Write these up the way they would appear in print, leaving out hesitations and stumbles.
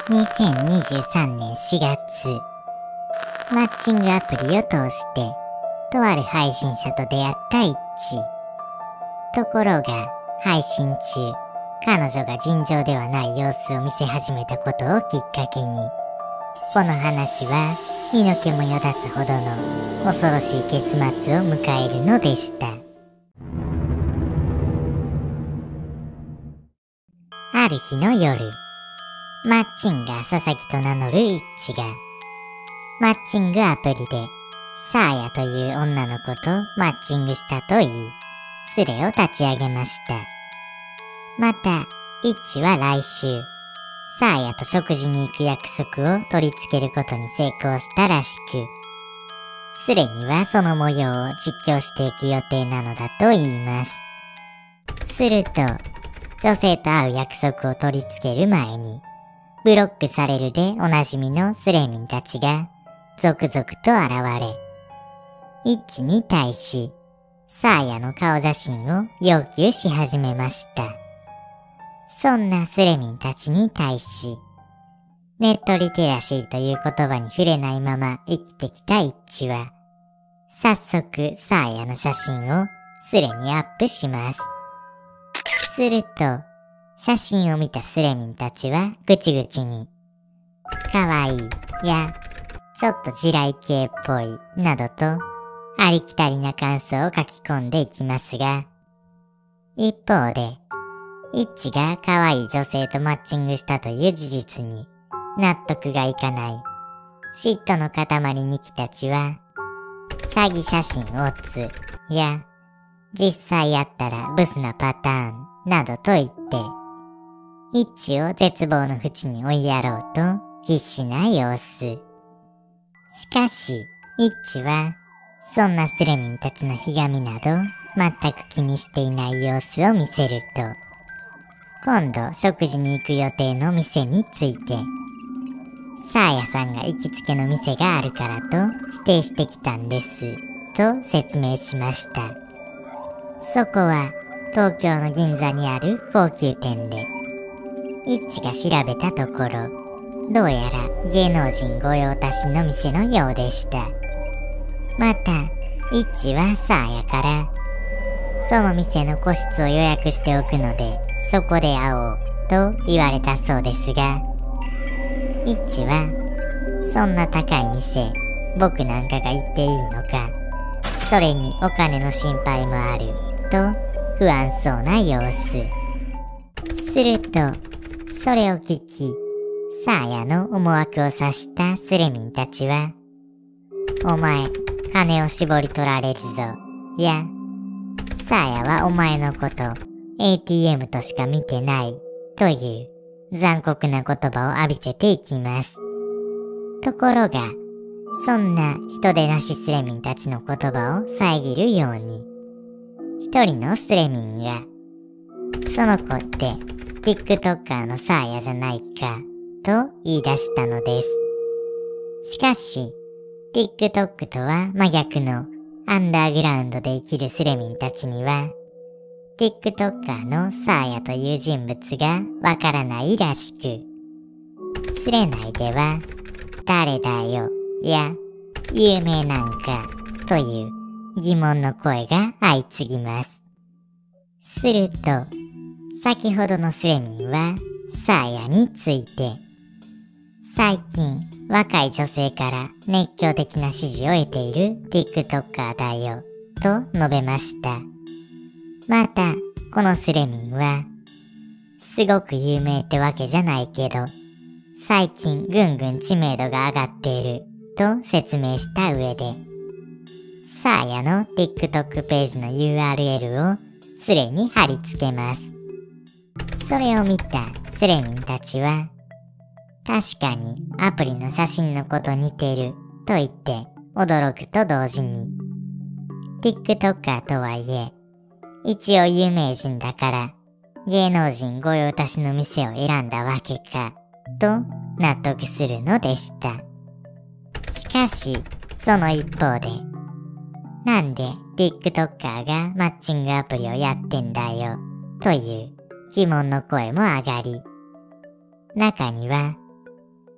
2023年4月、マッチングアプリを通して、とある配信者と出会った一致。ところが、配信中、彼女が尋常ではない様子を見せ始めたことをきっかけに、この話は身の毛もよだつほどの恐ろしい結末を迎えるのでした。ある日の夜、マッチンガー佐々木と名乗る一致が、マッチングアプリでサーヤという女の子とマッチングしたと言い、スレを立ち上げました。また、一致は来週、サーヤと食事に行く約束を取り付けることに成功したらしく、スレにはその模様を実況していく予定なのだと言います。すると、女性と会う約束を取り付ける前に、ブロックされるでおなじみのスレミンたちが続々と現れ、一致に対し、サーヤの顔写真を要求し始めました。そんなスレミンたちに対し、ネットリテラシーという言葉に触れないまま生きてきた一致は、早速サーヤの写真をスレにアップします。すると、写真を見たスレミンたちはぐちぐちに、かわいいや、ちょっと地雷系っぽいなどと、ありきたりな感想を書き込んでいきますが、一方で、一致が可愛い女性とマッチングしたという事実に納得がいかない嫉妬の塊ニキたちは、詐欺写真オッズや実際やったらブスなパターンなどと言って、一致を絶望の淵に追いやろうと必死な様子。しかし、一致はそんなスレミンたちのひがみなど全く気にしていない様子を見せると、今度食事に行く予定の店について、サーヤさんが行きつけの店があるからと指定してきたんですと説明しました。そこは東京の銀座にある高級店で、一致が調べたところ、どうやら芸能人御用達の店のようでした。また、一致はサーヤから、その店の個室を予約しておくので、そこで会おうと言われたそうですが、一致は、そんな高い店、僕なんかが行っていいのか、それにお金の心配もある、と不安そうな様子。すると、それを聞き、サーヤの思惑を察したスレミンたちは、お前、金を絞り取られるぞ、や、サーヤはお前のこと、ATM としか見てない、という残酷な言葉を浴びせていきます。ところが、そんな人でなしスレミンたちの言葉を遮るように、一人のスレミンが、その子って TikToker のサーヤじゃないか、と言い出したのです。しかし、TikTok とは真逆のアンダーグラウンドで生きるスレミンたちには、TikToker のサーヤという人物がわからないらしく、スレ内では、誰だよ、や、有名なんか、という疑問の声が相次ぎます。すると、先ほどのスレミンは、サーヤについて、最近、若い女性から熱狂的な支持を得ている TikToker だよ、と述べました。また、このスレミンは、すごく有名ってわけじゃないけど、最近ぐんぐん知名度が上がっている、と説明した上で、サーヤの TikTok ページの URL をスレに貼り付けます。それを見たスレミンたちは、確かにアプリの写真の子と似てると言って驚くと同時に、TikToker とはいえ、一応有名人だから芸能人御用達の店を選んだわけか、と納得するのでした。しかし、その一方で、なんで TikToker がマッチングアプリをやってんだよ、という疑問の声も上がり、中には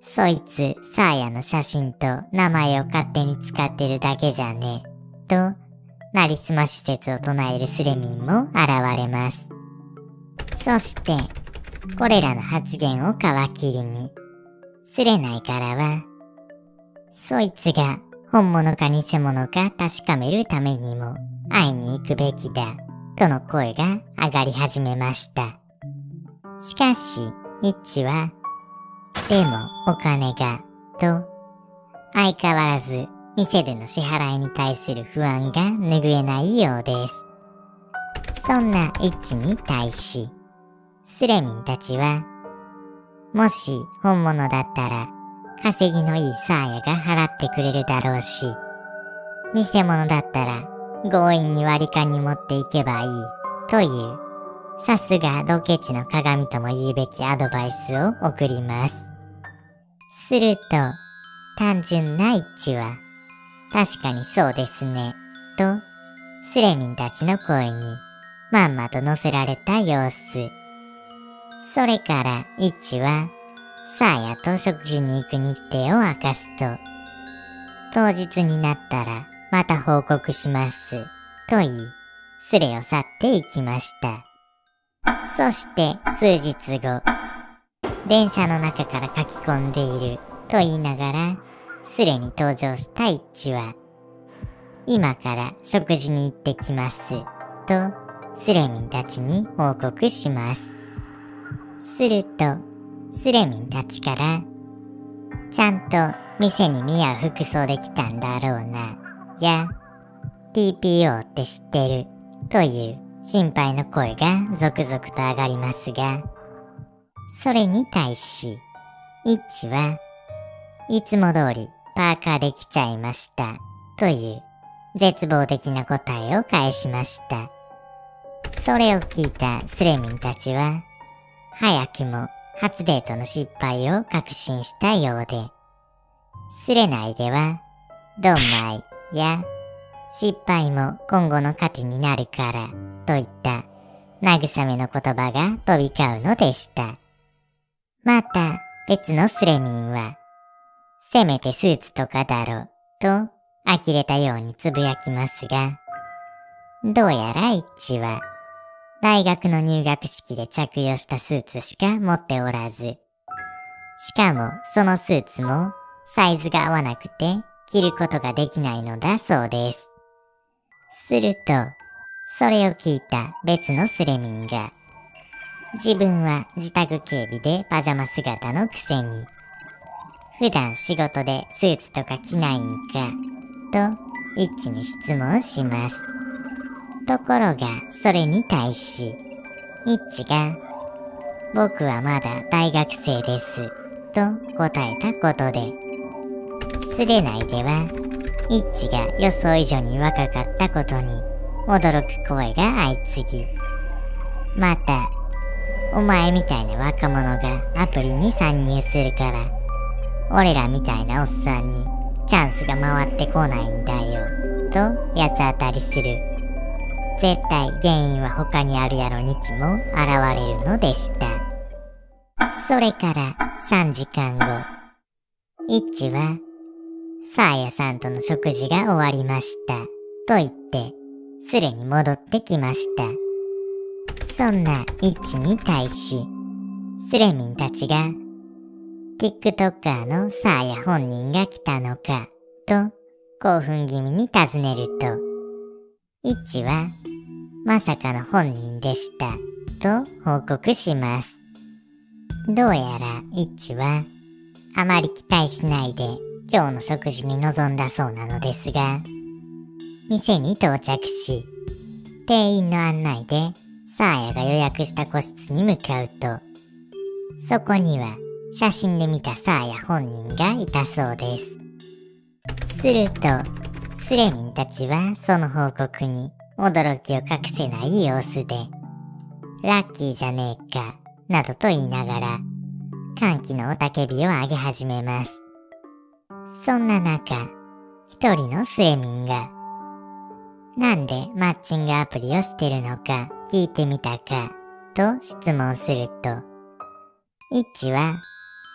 そいつ、サーヤの写真と名前を勝手に使ってるだけじゃね。と、なりすまし説を唱えるスレミンも現れます。そして、これらの発言を皮切りに、スレナイからは、そいつが本物か偽物か確かめるためにも会いに行くべきだ、との声が上がり始めました。しかし、イッチは、でもお金が、と、相変わらず店での支払いに対する不安が拭えないようです。そんなイッチに対し、スレミンたちは、もし本物だったら稼ぎのいいサーヤが払ってくれるだろうし、偽物だったら強引に割り勘に持っていけばいいという、さすがドケチの鏡とも言うべきアドバイスを送ります。すると、単純な一致は、確かにそうですね、と、スレミンたちの声にまんまと乗せられた様子。それから一致は、サーヤと食事に行く日程を明かすと、当日になったらまた報告します、と言い、スレを去っていきました。そして数日後、電車の中から書き込んでいると言いながら、スレに登場したイッチは、今から食事に行ってきます、とスレミンたちに報告します。すると、スレミンたちから、ちゃんと店に見合う服装で来たんだろうな、や、TPO って知ってる、という心配の声が続々と上がりますが、それに対し、イッチはいつも通りパーカーで来ちゃいました、という絶望的な答えを返しました。それを聞いたスレミンたちは、早くも初デートの失敗を確信したようで、スレ内では、ドンマイや失敗も今後の糧になるからといった慰めの言葉が飛び交うのでした。また別のスレミンは、せめてスーツとかだろと呆れたようにつぶやきますが、どうやらイッチは大学の入学式で着用したスーツしか持っておらず、しかもそのスーツもサイズが合わなくて着ることができないのだそうです。すると、それを聞いた別のスレミンが、自分は自宅警備でパジャマ姿のくせに、普段仕事でスーツとか着ないんか、とイッチに質問します。ところが、それに対し、イッチが、僕はまだ大学生です、と答えたことで、スレ内では、イッチが予想以上に若かったことに驚く声が相次ぎ、また、お前みたいな若者がアプリに参入するから、俺らみたいなおっさんにチャンスが回ってこないんだよ、と八つ当たりする。絶対原因は他にあるやろにきも現れるのでした。それから3時間後、イッチは、サーヤさんとの食事が終わりました、と言って、スレに戻ってきました。そんなイッチに対し、スレミンたちが、TikToker のサーヤ本人が来たのか、と興奮気味に尋ねると、イッチは、まさかの本人でした、と報告します。どうやらイッチは、あまり期待しないで今日の食事に臨んだそうなのですが、店に到着し、店員の案内でサーヤが予約した個室に向かうと、そこには写真で見たサーヤ本人がいたそうです。すると、スレミンたちはその報告に驚きを隠せない様子で、ラッキーじゃねえか、などと言いながら、歓喜の雄たけびを上げ始めます。そんな中、一人のスレミンが、なんでマッチングアプリをしてるのか聞いてみたか、と質問すると、イッチは、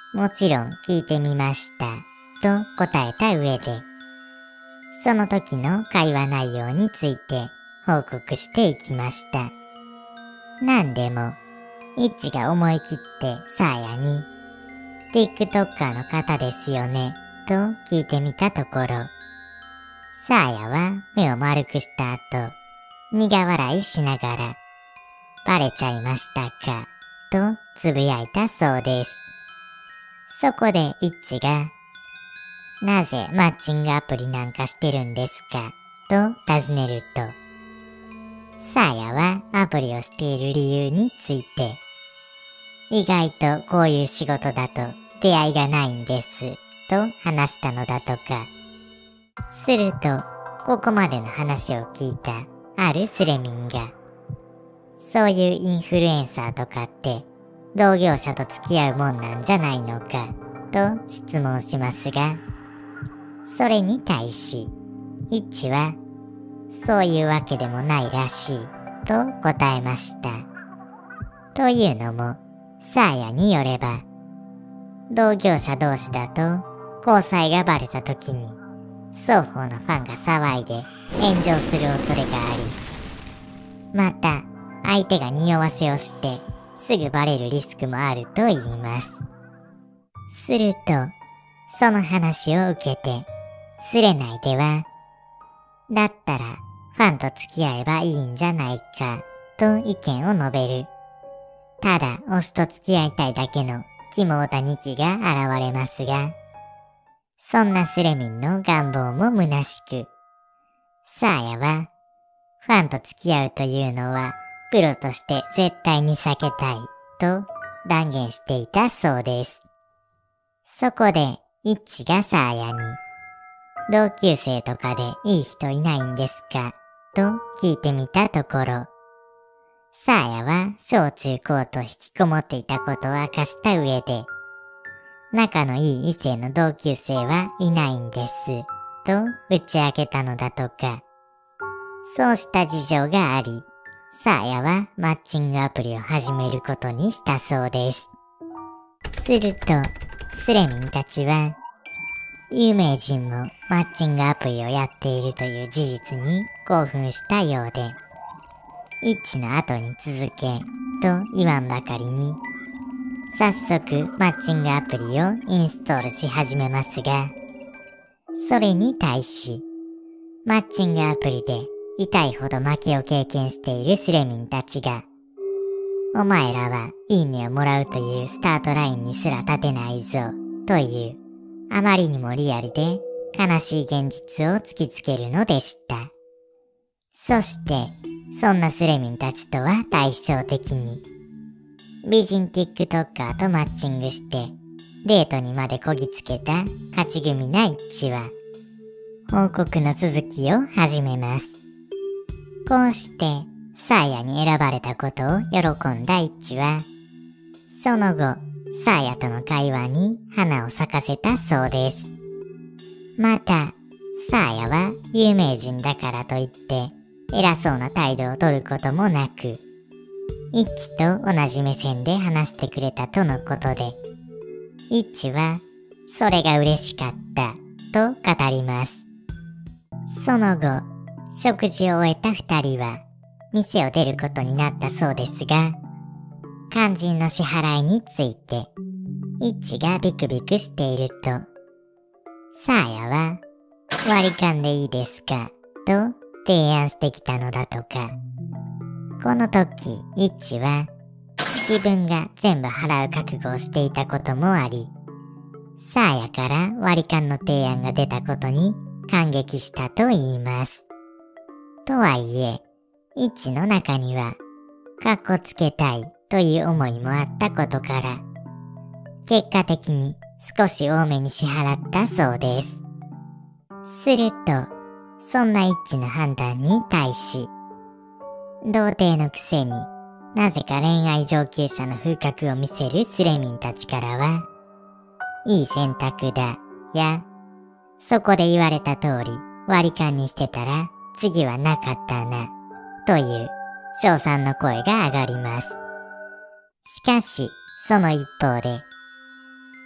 もちろん聞いてみました、と答えた上で、その時の会話内容について報告していきました。なんでも、イッチが思い切ってサーヤに、TikToker の方ですよね、と聞いてみたところ、サーヤは目を丸くした後、苦笑いしながら、バレちゃいましたか、とつぶやいたそうです。そこでイッチが、なぜマッチングアプリなんかしてるんですか、と尋ねると、サーヤはアプリをしている理由について、意外とこういう仕事だと出会いがないんです、と話したのだとか。すると、ここまでの話を聞いたあるスレミンが、そういうインフルエンサーとかって同業者と付き合うもんなんじゃないのか、と質問しますが、それに対し、イッチは、そういうわけでもないらしい、と答えました。というのも、サーヤによれば、同業者同士だと交際がバレた時に双方のファンが騒いで炎上する恐れがあり、また相手が匂わせをしてすぐバレるリスクもあると言います。すると、その話を受けて、スレ内では、だったらファンと付き合えばいいんじゃないか、と意見を述べる。ただ推しと付き合いたいだけのキモオタ2期が現れますが、そんなスレミンの願望も虚しく、サーヤはファンと付き合うというのはプロとして絶対に避けたいと断言していたそうです。そこでイッチがサーヤに、同級生とかでいい人いないんですか、と聞いてみたところ、サーヤは小中高と引きこもっていたことを明かした上で、仲のいい異性の同級生はいないんです、と打ち明けたのだとか。そうした事情があり、サーヤはマッチングアプリを始めることにしたそうです。すると、スレミンたちは、有名人もマッチングアプリをやっているという事実に興奮したようで、イッチの後に続け、と言わんばかりに、早速マッチングアプリをインストールし始めますが、それに対し、マッチングアプリで痛いほど負けを経験しているスレミンたちが、お前らはいいねをもらうというスタートラインにすら立てないぞ、という、あまりにもリアルで悲しい現実を突きつけるのでした。そして、そんなスレミンたちとは対照的に、美人 TikToker とマッチングしてデートにまでこぎつけた勝ち組なイッチは、報告の続きを始めます。こうしてサーヤに選ばれたことを喜んだイッチは、その後サーヤとの会話に花を咲かせたそうです。またサーヤは有名人だからといって偉そうな態度を取ることもなく、イッチと同じ目線で話してくれたとのことで、イッチはそれが嬉しかったと語ります。その後、食事を終えた二人は店を出ることになったそうですが、肝心の支払いについてイッチがビクビクしていると、サーヤは割り勘でいいですかと提案してきたのだとか。この時、イッチは自分が全部払う覚悟をしていたこともあり、サーヤから割り勘の提案が出たことに感激したと言います。とはいえ、イッチの中には、かっこつけたいという思いもあったことから、結果的に少し多めに支払ったそうです。すると、そんなイッチの判断に対し、童貞のくせになぜか恋愛上級者の風格を見せるスレミンたちからは、いい選択だ、や、そこで言われた通り割り勘にしてたら次はなかったな、という称賛の声が上がります。しかし、その一方で、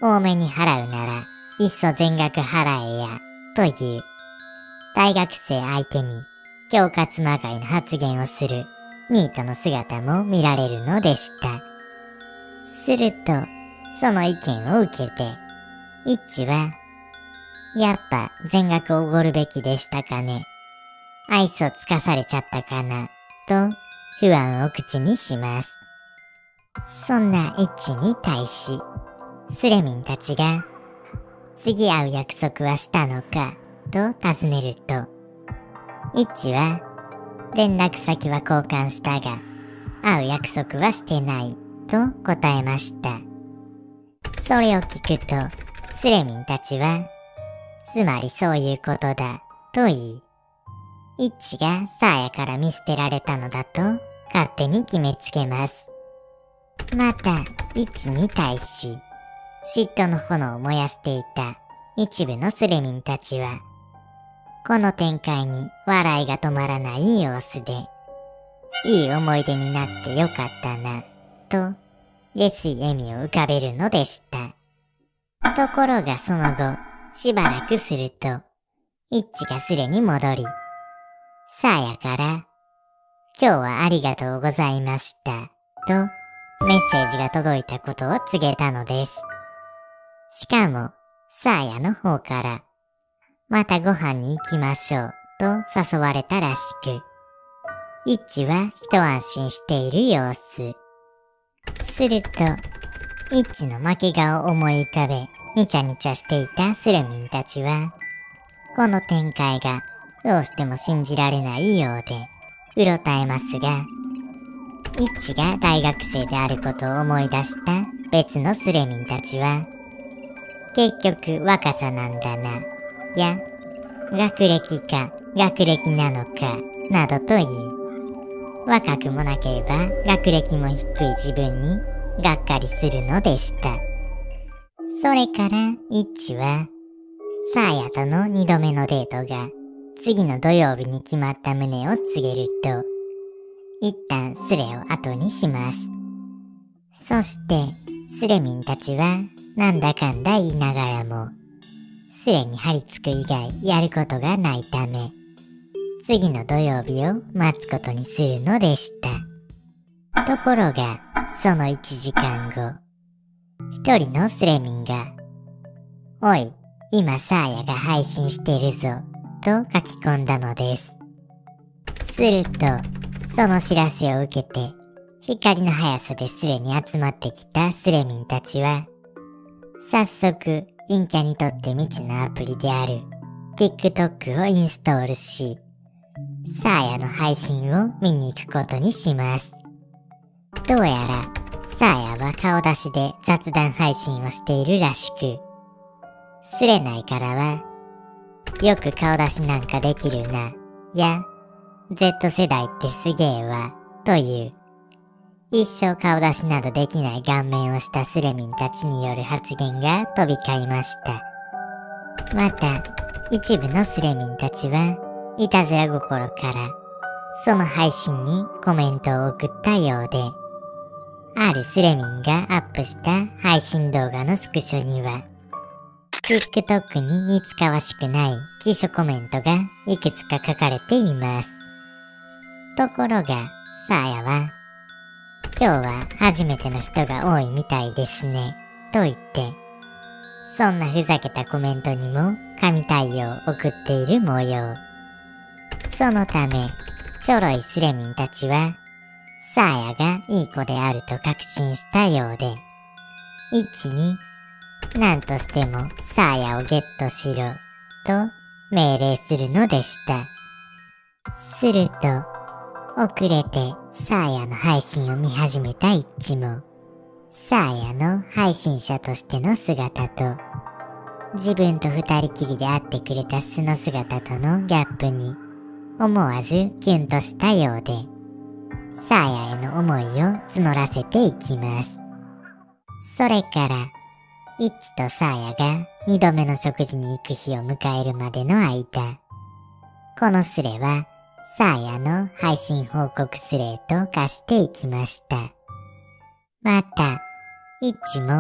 多めに払うなら、いっそ全額払えや、という、大学生相手に、恐喝まがいの発言をするニートの姿も見られるのでした。すると、その意見を受けて、イッチは、やっぱ全額おごるべきでしたかね。愛想つかされちゃったかな、と不安を口にします。そんなイッチに対し、スレミンたちが、次会う約束はしたのか、と尋ねると、イッチは、連絡先は交換したが、会う約束はしてない、と答えました。それを聞くと、スレミンたちは、つまりそういうことだ、と言い、イッチがサーヤから見捨てられたのだと、勝手に決めつけます。また、イッチに対し、嫉妬の炎を燃やしていた一部のスレミンたちは、この展開に笑いが止まらない様子で、いい思い出になってよかったな、と、下水笑みを浮かべるのでした。ところがその後、しばらくすると、イッチがスレに戻り、サーヤから、今日はありがとうございました、と、メッセージが届いたことを告げたのです。しかも、サーヤの方から、またご飯に行きましょう、と誘われたらしく、イッチは一安心している様子。すると、イッチの負け顔を思い浮かべ、ニチャニチャしていたスレミンたちは、この展開がどうしても信じられないようで、うろたえますが、イッチが大学生であることを思い出した別のスレミンたちは、結局若さなんだな、や、学歴か学歴なのか、などと言い、若くもなければ学歴も低い自分にがっかりするのでした。それからイッチは、サーヤとの2度目のデートが次の土曜日に決まった旨を告げると、一旦スレを後にします。そしてスレミンたちはなんだかんだ言いながらも、スレに張り付く以外やることがないため、次の土曜日を待つことにするのでした。ところが、その1時間後、一人のスレミンが、おい、今サーヤが配信してるぞ、と書き込んだのです。すると、その知らせを受けて、光の速さでスレに集まってきたスレミンたちは、早速、陰キャにとって未知のアプリである TikTok をインストールし、サーヤの配信を見に行くことにします。どうやら、サーヤは顔出しで雑談配信をしているらしく、スレないからは、よく顔出しなんかできるな、や、Z 世代ってすげえわ、という、一生顔出しなどできない顔面をしたスレミンたちによる発言が飛び交いました。また、一部のスレミンたちは、いたずら心から、その配信にコメントを送ったようで、あるスレミンがアップした配信動画のスクショには、TikTok に似つかわしくない記書コメントがいくつか書かれています。ところが、サーヤは、今日は初めての人が多いみたいですね、と言って、そんなふざけたコメントにも神対応を送っている模様。そのため、ちょろいスレミンたちは、サーヤがいい子であると確信したようで、イッチに、何としてもサーヤをゲットしろ、と命令するのでした。すると、遅れてサーヤの配信を見始めたイッチも、サーヤの配信者としての姿と、自分と二人きりで会ってくれた素の姿とのギャップに、思わずキュンとしたようで、サーヤへの思いを募らせていきます。それから、イッチとサーヤが2度目の食事に行く日を迎えるまでの間、このスレはサーヤの配信報告スレと化していきました。また、イッチも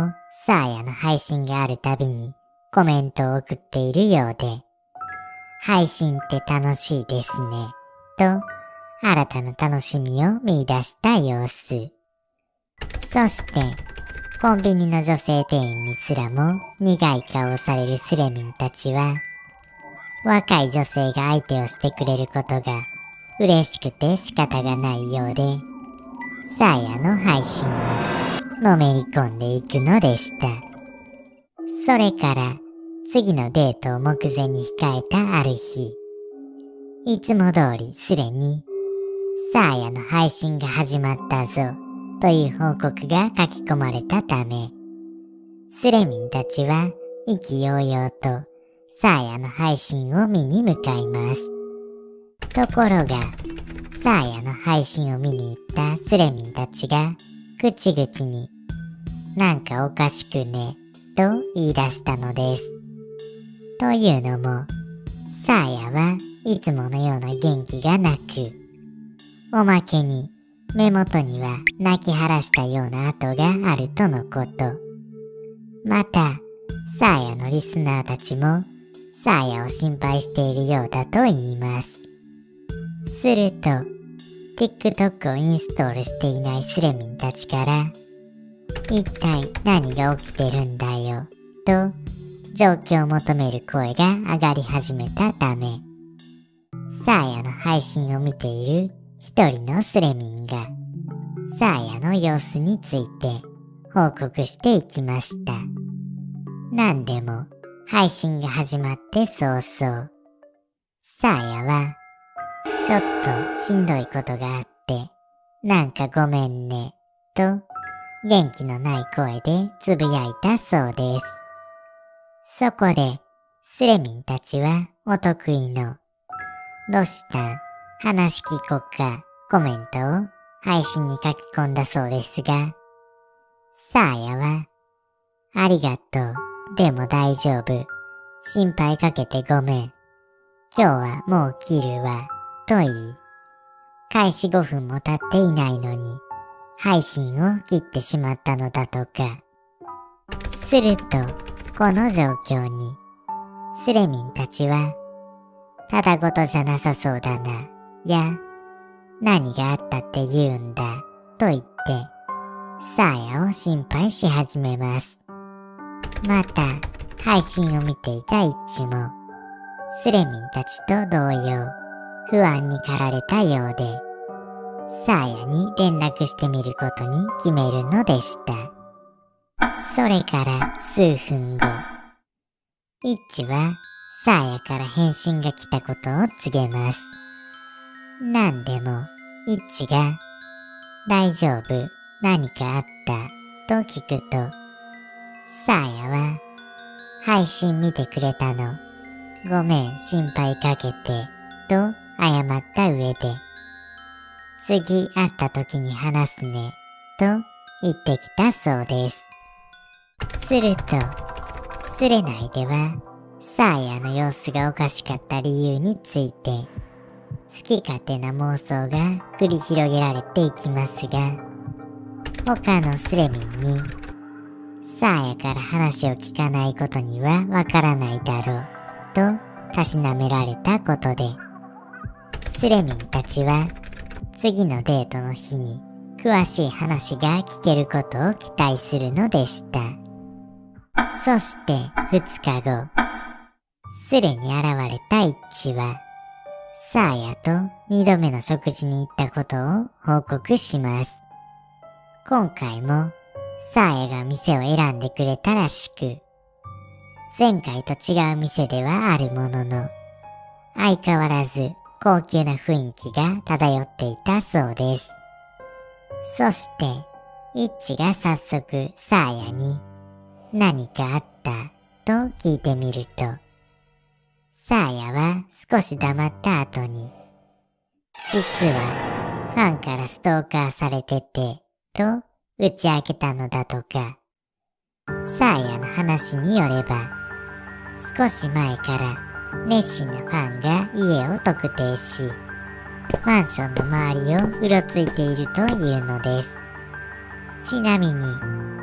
サーヤの配信があるたびにコメントを送っているようで、配信って楽しいですね、と新たな楽しみを見出した様子。そして、コンビニの女性店員にすらも苦い顔をされるスレミンたちは、若い女性が相手をしてくれることが嬉しくて仕方がないようで、サーヤの配信にのめり込んでいくのでした。それから次のデートを目前に控えたある日、いつも通りスレにサーヤの配信が始まったぞという報告が書き込まれたため、スレミンたちは意気揚々とサーヤの配信を見に向かいます。ところが、サーヤの配信を見に行ったスレミンたちが口々になんかおかしくねと言い出したのです。というのも、サーヤはいつものような元気がなく、おまけに目元には泣き晴らしたような跡があるとのこと。また、サーヤのリスナーたちもサーヤを心配しているようだと言います。すると、TikTok をインストールしていないスレミンたちから、一体何が起きてるんだよ、と状況を求める声が上がり始めたため、サーヤの配信を見ている一人のスレミンが、サーヤの様子について報告していきました。なんでも、配信が始まって早々、サーヤは、ちょっとしんどいことがあって、なんかごめんね、と元気のない声でつぶやいたそうです。そこで、スレミンたちはお得意の、どうしたん？話聞こっか、コメントを配信に書き込んだそうですが、サーヤは、ありがとう、でも大丈夫、心配かけてごめん、今日はもう切るわ、と言い、開始5分も経っていないのに、配信を切ってしまったのだとか。すると、この状況に、スレミンたちは、ただごとじゃなさそうだな、や、何があったって言うんだ、と言って、サーヤを心配し始めます。また、配信を見ていたイッチも、スレミンたちと同様、不安に駆られたようで、サーヤに連絡してみることに決めるのでした。それから数分後、イッチはサーヤから返信が来たことを告げます。なんでも、イッチが、大丈夫、何かあったと聞くと、サーヤは、配信見てくれたの、ごめん心配かけて、と謝った上で、次会った時に話すね、と言ってきたそうです。すると、スレ内では、サーヤの様子がおかしかった理由について、好き勝手な妄想が繰り広げられていきますが、他のスレミンに、サーヤから話を聞かないことにはわからないだろう、とたしなめられたことで、スレミンたちは次のデートの日に詳しい話が聞けることを期待するのでした。そして2日後、スレに現れたイッチは、サーヤと2度目の食事に行ったことを報告します。今回もサーヤが店を選んでくれたらしく、前回と違う店ではあるものの、相変わらず高級な雰囲気が漂っていたそうです。そして、イッチが早速サーヤに何かあったと聞いてみると、サーヤは少し黙った後に、実はファンからストーカーされててと打ち明けたのだとか。サーヤの話によれば、少し前から熱心なファンが家を特定し、マンションの周りをうろついているというのです。ちなみに、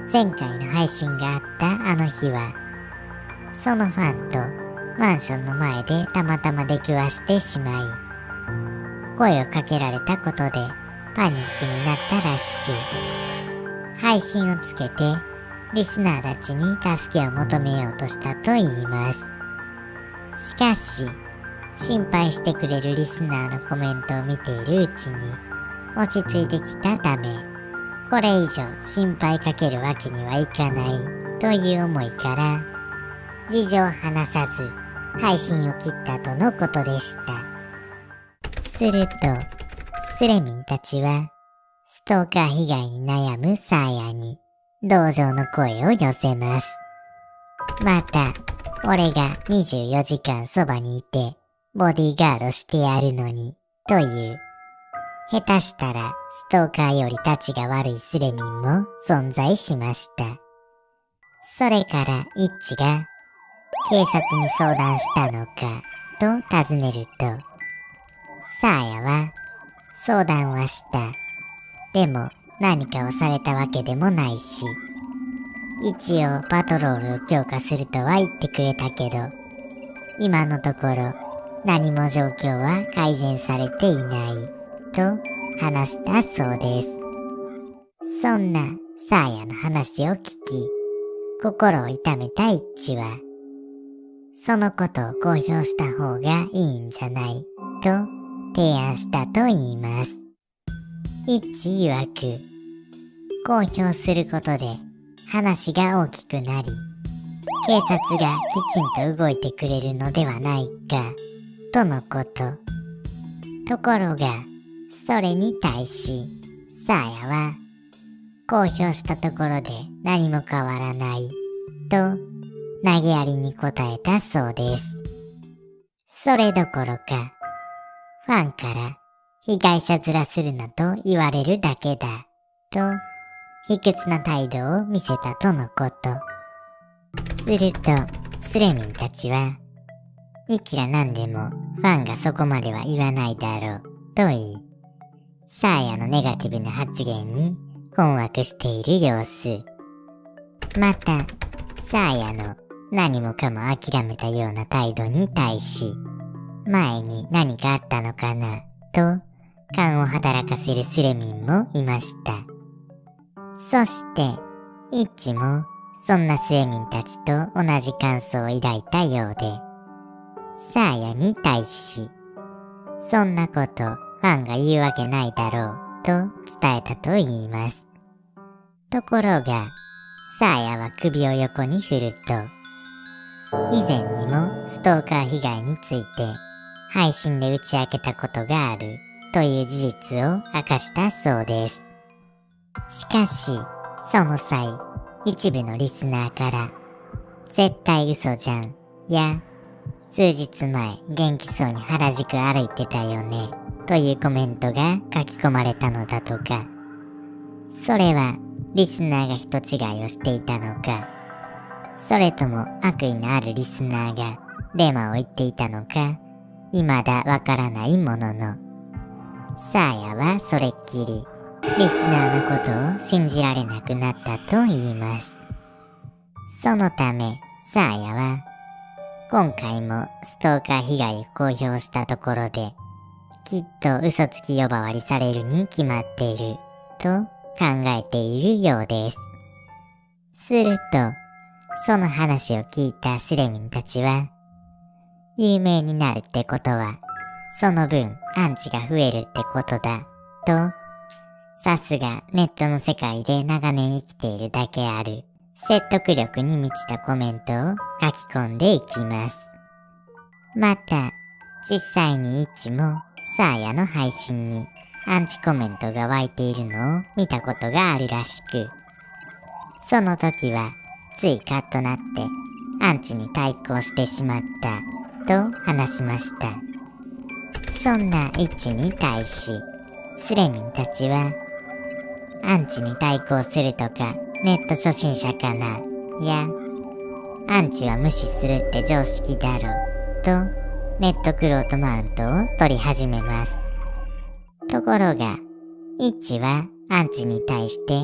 前回の配信があったあの日は、そのファンとマンションの前でたまたま出くわしてしまい、声をかけられたことでパニックになったらしく、配信をつけてリスナーたちに助けを求めようとしたと言います。しかし、心配してくれるリスナーのコメントを見ているうちに落ち着いてきたため、これ以上心配かけるわけにはいかないという思いから事情を話さず配信を切ったとのことでした。するとスレミンたちはストーカー被害に悩むサーヤに同情の声を寄せます。また、俺が24時間そばにいてボディーガードしてやるのにという、下手したらストーカーより立ちが悪いスレミンも存在しました。それからイッチが警察に相談したのかと尋ねると、サーヤは相談はした。でも何かをされたわけでもないし、一応パトロールを強化するとは言ってくれたけど、今のところ何も状況は改善されていないと話したそうです。そんなサーヤの話を聞き、心を痛めたイッチは、そのことを公表した方がいいんじゃないと提案したと言います。イッチ曰く、公表することで話が大きくなり、警察がきちんと動いてくれるのではないかとのこと。ところが、それに対しサーヤは、公表したところで何も変わらないと投げやりに答えたそうです。それどころか、ファンから被害者面するなと言われるだけだと卑屈な態度を見せたとのこと。するとスレミンたちは、いくらなんでもファンがそこまでは言わないだろうと言い、サーヤのネガティブな発言に困惑している様子。また、サーヤの何もかも諦めたような態度に対し、前に何かあったのかなと勘を働かせるスレミンもいました。そして、イッチもそんなスレミンたちと同じ感想を抱いたようで、サーヤに対し、そんなことファンが言うわけないだろうと伝えたと言います。ところが、サーヤは首を横に振ると、以前にもストーカー被害について配信で打ち明けたことがあるという事実を明かしたそうです。しかし、その際、一部のリスナーから、絶対嘘じゃん、や、数日前元気そうに原宿歩いてたよね、というコメントが書き込まれたのだとか、それはリスナーが人違いをしていたのか、それとも悪意のあるリスナーがデマを言っていたのか、未だわからないものの、サーヤはそれっきりリスナーのことを信じられなくなったと言います。そのためサーヤは、今回もストーカー被害を公表したところで、きっと嘘つき呼ばわりされるに決まっていると考えているようです。すると、その話を聞いたスレミンたちは、有名になるってことは、その分アンチが増えるってことだと、さすがネットの世界で長年生きているだけある説得力に満ちたコメントを書き込んでいきます。また、実際にイッチもサーヤの配信にアンチコメントが湧いているのを見たことがあるらしく、その時はついカッとなってアンチに対抗してしまったと話しました。そんなイッチに対し、スレミンたちは、アンチに対抗するとかネット初心者かな、や、アンチは無視するって常識だろとネットクロートマウントを取り始めます。ところが、イッチはアンチに対して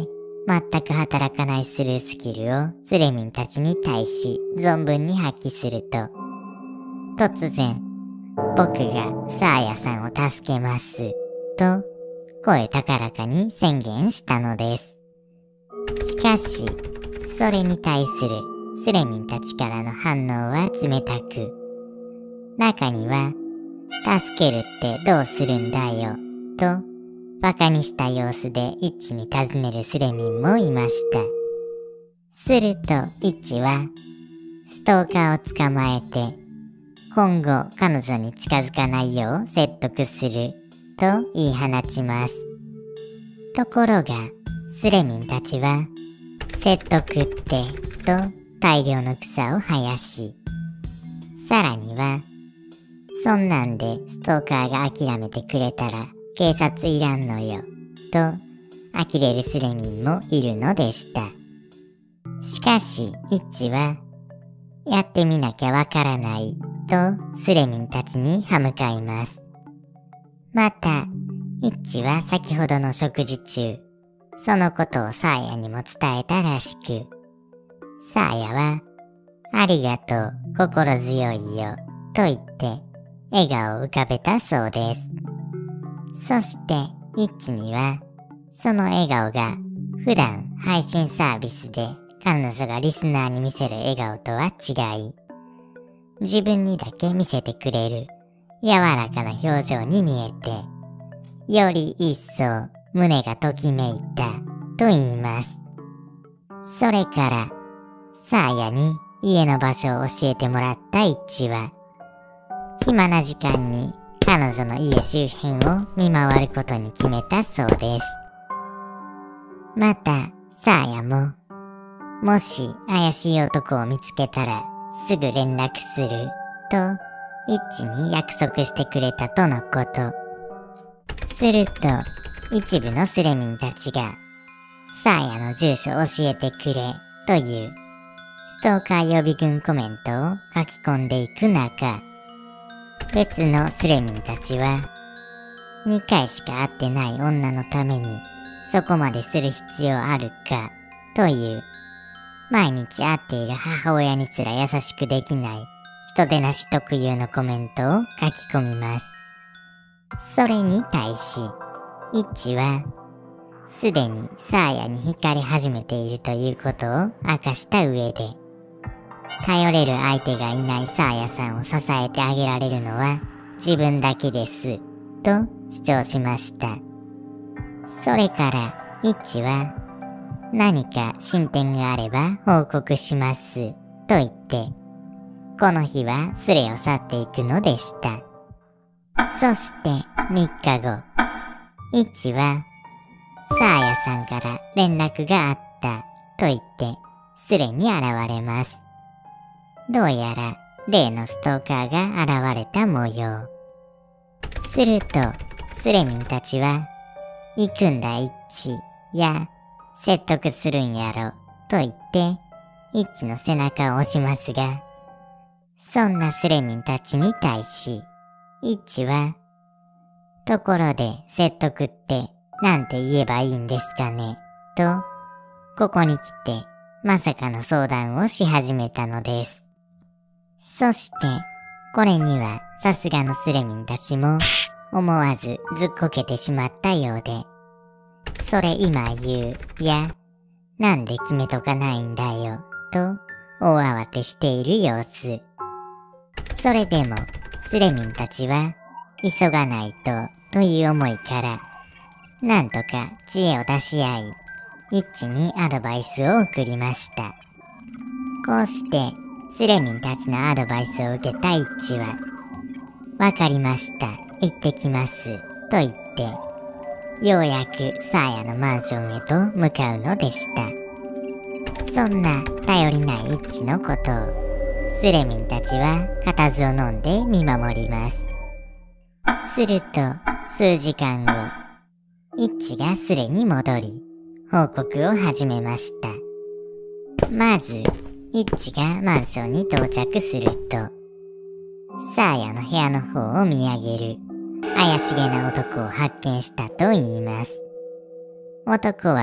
全く働かないスルースキルをスレミンたちに対し存分に発揮すると、突然、僕がサーヤさんを助けます、と声高らかに宣言したのです。しかし、それに対するスレミンたちからの反応は冷たく、中には、助けるってどうするんだよ、と馬鹿にした様子でイッチに尋ねるスレミンもいました。するとイッチは、ストーカーを捕まえて、今後彼女に近づかないよう説得する、と言い放ちます。ところが、スレミンたちは、説得って、と大量の草を生やし、さらには、そんなんでストーカーが諦めてくれたら警察いらんのよ、と呆れるスレミンもいるのでした。しかし、イッチは、やってみなきゃわからない、とスレミンたちに歯向かいます。また、イッチは先ほどの食事中、そのことをサーヤにも伝えたらしく、サーヤは、ありがとう、心強いよ、と言って、笑顔を浮かべたそうです。そして、イッチには、その笑顔が、普段配信サービスで彼女がリスナーに見せる笑顔とは違い、自分にだけ見せてくれる柔らかな表情に見えて、より一層胸がときめいたと言います。それから、サーヤに家の場所を教えてもらったイッチは、暇な時間に彼女の家周辺を見回ることに決めたそうです。また、サーヤも、もし怪しい男を見つけたらすぐ連絡すると、イッチに約束してくれたとのこと。すると、一部のスレミンたちが、サーヤの住所を教えてくれという、ストーカー予備軍コメントを書き込んでいく中、別のスレミンたちは、2回しか会ってない女のために、そこまでする必要あるか、という、毎日会っている母親にすら優しくできない人でなし特有のコメントを書き込みます。それに対し、イッチは、すでにサーヤに惹かれ始めているということを明かした上で、頼れる相手がいないサーヤさんを支えてあげられるのは自分だけです、と主張しました。それから、イッチは、何か進展があれば報告します、と言って、この日はスレを去っていくのでした。そして3日後、イッチは、サーヤさんから連絡があったと言ってスレに現れます。どうやら例のストーカーが現れた模様。するとスレミンたちは、行くんだイッチや説得するんやろと言ってイッチの背中を押しますが、そんなスレミンたちに対しイッチは、ところで説得ってなんて言えばいいんですかねと、ここに来てまさかの相談をし始めたのです。そして、これにはさすがのスレミンたちも思わずずっこけてしまったようで、それ今言うや、なんで決めとかないんだよと大慌てしている様子。それでもスレミンたちは急がないという思いから、なんとか知恵を出し合い、イッチにアドバイスを送りました。こうして、スレミンたちのアドバイスを受けたイッチは、わかりました、行ってきます、と言って、ようやくサーヤのマンションへと向かうのでした。そんな頼りないイッチのことを、スレミンたちは固唾を飲んで見守ります。すると、数時間後、イッチがスレに戻り、報告を始めました。まず、イッチがマンションに到着すると、サーヤの部屋の方を見上げる怪しげな男を発見したと言います。男は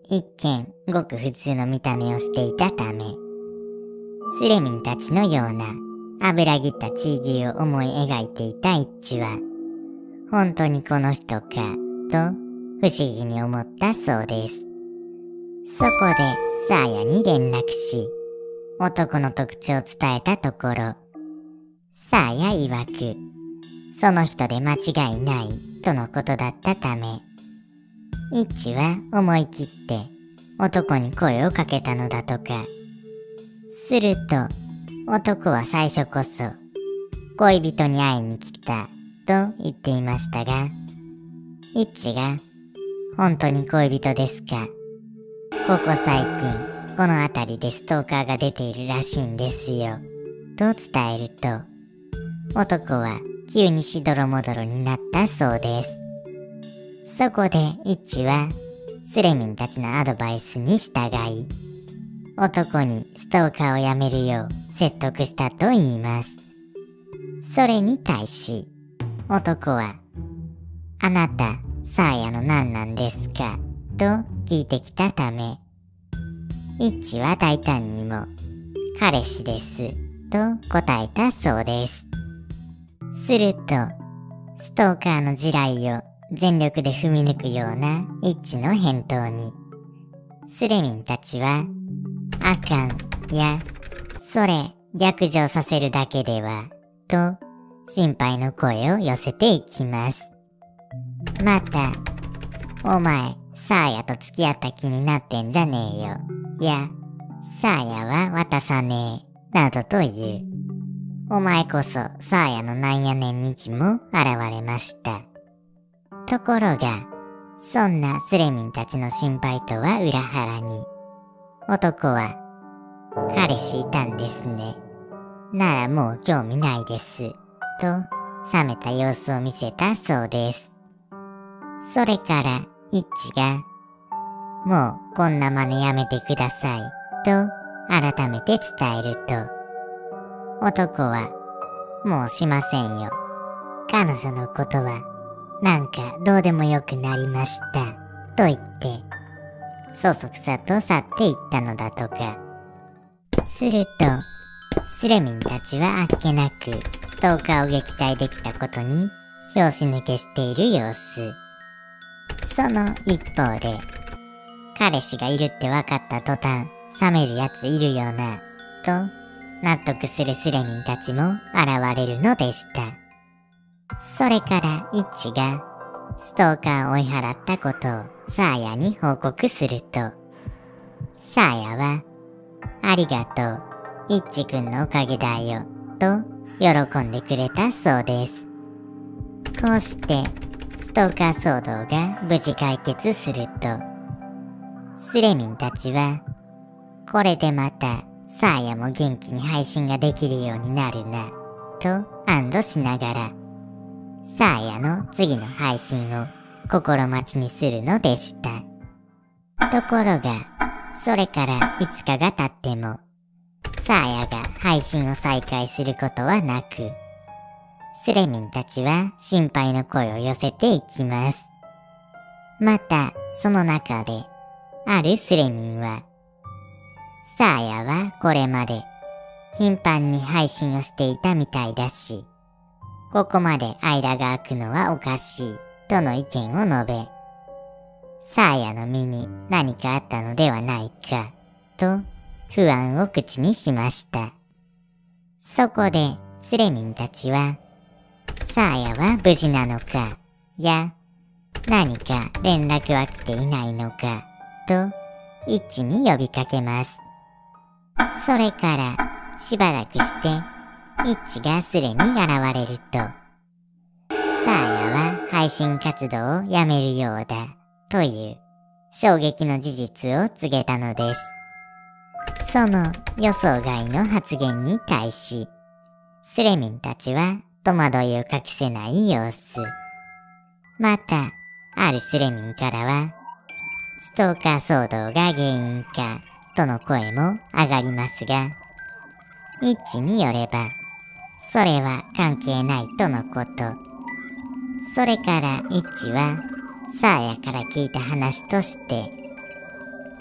一見ごく普通の見た目をしていたため、スレミンたちのような油ぎった地牛を思い描いていたイッチは、本当にこの人かと不思議に思ったそうです。そこでサーヤに連絡し、男の特徴を伝えたところ、サーヤ曰く、その人で間違いないとのことだったため、イッチは思い切って男に声をかけたのだとか。すると男は最初こそ恋人に会いに来たと言っていましたが、イッチが本当に恋人ですか、ここ最近この辺りでストーカーが出ているらしいんですよと伝えると、男は急にしどろもどろになったそうです。そこでイッチはスレミンたちのアドバイスに従い、男にストーカーをやめるよう説得したと言います。それに対し男は、あなたサーヤの何なんですかと聞いてきたため、イッチは大胆にも彼氏ですと答えたそうです。するとストーカーの地雷を全力で踏み抜くようなイッチの返答に、スレミンたちは、あかん、や、それ逆上させるだけでは、と心配の声を寄せていきます。また、お前、サーヤと付き合った気になってんじゃねえよ。や、サーヤは渡さねえ、などと言う。お前こそサーヤのなんやねん日も現れました。ところが、そんなスレミンたちの心配とは裏腹に、男は、彼氏いたんですね。ならもう興味ないです。と、冷めた様子を見せたそうです。それから、イッチが、もうこんな真似やめてください。と、改めて伝えると、男は、もうしませんよ。彼女のことは、なんかどうでもよくなりました。と言って、そそくさと去っていったのだとか。すると、スレミンたちはあっけなくストーカーを撃退できたことに拍子抜けしている様子。その一方で、彼氏がいるって分かった途端、冷めるやついるよな、と納得するスレミンたちも現れるのでした。それからイッチがストーカーを追い払ったことをサーヤに報告すると、サーヤは、ありがとう、イッチくんのおかげだよ、と喜んでくれたそうです。こうしてストーカー騒動が無事解決すると、スレミンたちは、これでまたサーヤも元気に配信ができるようになるな、と安堵しながら、サーヤの次の配信を心待ちにするのでした。ところが、それから5日が経っても、サーヤが配信を再開することはなく、スレミンたちは心配の声を寄せていきます。また、その中で、あるスレミンは、サーヤはこれまで頻繁に配信をしていたみたいだし、ここまで間が空くのはおかしいとの意見を述べ、サーヤの身に何かあったのではないかと不安を口にしました。そこでスレミンたちは、サーヤは無事なのか、や何か連絡は来ていないのかとイッチに呼びかけます。それからしばらくしてイッチがスレに現れると、サーヤは配信活動をやめるようだという衝撃の事実を告げたのです。その予想外の発言に対し、スレミンたちは戸惑いを隠せない様子。また、あるスレミンからは、ストーカー騒動が原因かとの声も上がりますが、イッチによれば、それは関係ないとのこと。それからイッチはサーヤから聞いた話として、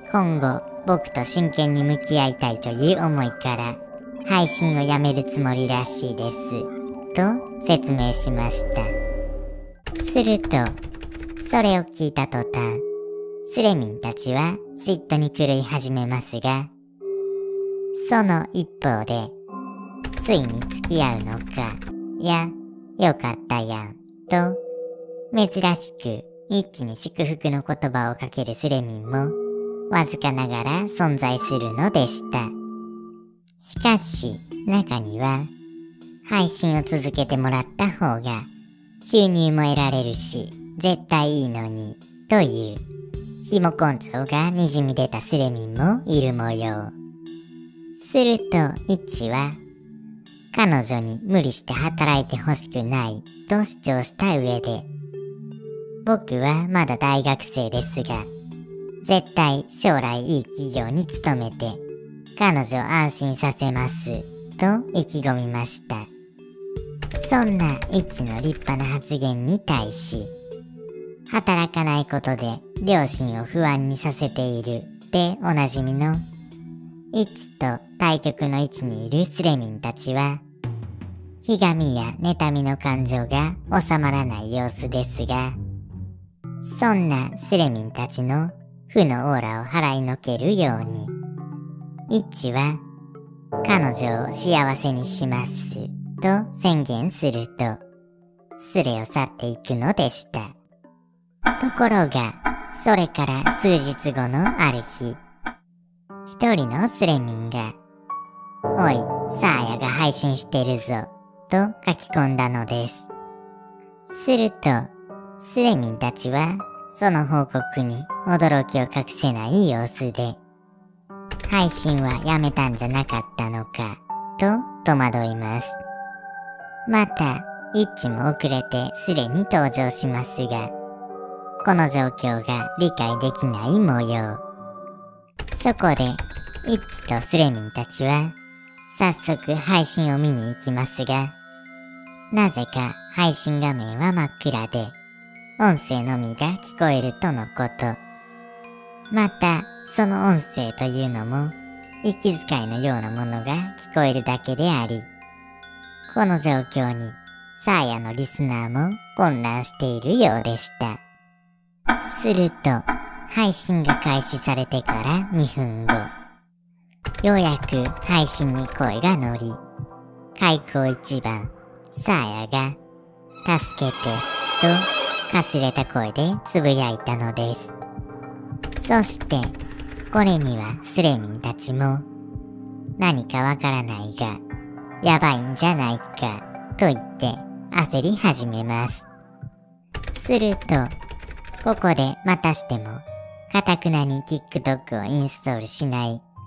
今後僕と真剣に向き合いたいという思いから配信をやめるつもりらしいですと説明しました。するとそれを聞いた途端スレミンたちは嫉妬に狂い始めますが、その一方でついに付き合うのか、いやよかったやんと珍しく一致に祝福の言葉をかけるスレミンもわずかながら存在するのでした。しかし中には配信を続けてもらった方が収入も得られるし絶対いいのにというひも根性がにじみ出たスレミンもいる模様。するとイッチは彼女に無理して働いてほしくないと主張した上で、僕はまだ大学生ですが絶対将来いい企業に勤めて彼女を安心させますと意気込みました。そんなイッチの立派な発言に対し、働かないことで両親を不安にさせているでおなじみのイッチと対極の位置にいるスレミンたちはひがみや妬みの感情が収まらない様子ですが、そんなスレミンたちの負のオーラを払いのけるようにイッチは彼女を幸せにしますと宣言するとスレを去っていくのでした。ところがそれから数日後のある日、一人のスレミンがおいサーヤが配信してるぞと書き込んだのです。するとスレミンたちはその報告に驚きを隠せない様子で、配信はやめたんじゃなかったのかと戸惑います。またイッチも遅れてスレに登場しますが、この状況が理解できない模様。そこでイッチとスレミンたちは早速配信を見に行きますが、なぜか配信画面は真っ暗で音声のみが聞こえるとのこと。またその音声というのも息遣いのようなものが聞こえるだけであり、この状況にサーヤのリスナーも混乱しているようでした。すると配信が開始されてから2分後、ようやく配信に声が乗り、開口一番サーヤが助けてとかすれた声でつぶやいたのです。そしてこれにはスレミンたちも何かわからないがやばいんじゃないかと言って焦り始めます。するとここでまたしても堅くなに TikTok をインストールしない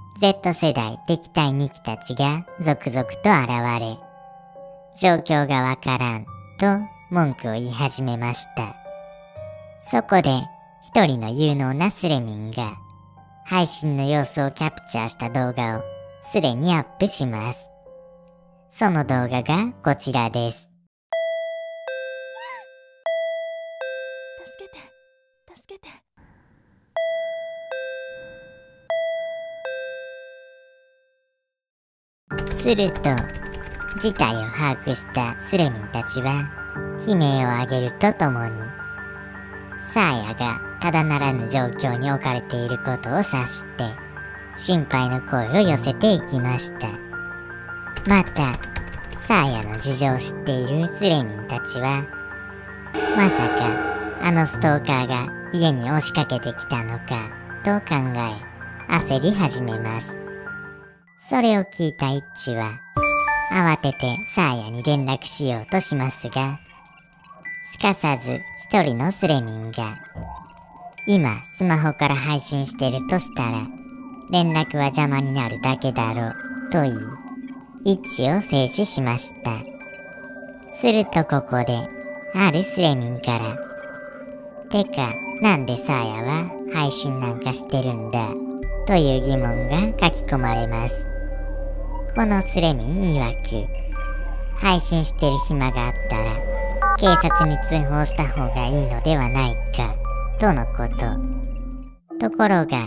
Z 世代敵対2期たちが続々と現れ、状況がわからんと文句を言い始めました。そこで一人の有能なスレミンが配信の様子をキャプチャーした動画をスレにアップします。その動画がこちらです。 助けて、助けて。 すると事態を把握したスレミンたちは悲鳴を上げるとともに、サーヤがただならぬ状況に置かれていることを察して心配の声を寄せていきました。またサーヤの事情を知っているスレミンたちは、まさかあのストーカーが家に押しかけてきたのかと考え焦り始めます。それを聞いたイッチは慌ててサーヤに連絡しようとしますが、すかさず一人のスレミンが今スマホから配信してるとしたら連絡は邪魔になるだけだろうと言い、イッチを制止しました。するとここであるスレミンからてかなんでサーヤは配信なんかしてるんだという疑問が書き込まれます。このスレミン曰く、配信してる暇があったら警察に通報した方がいいのではないかとのこと。ところが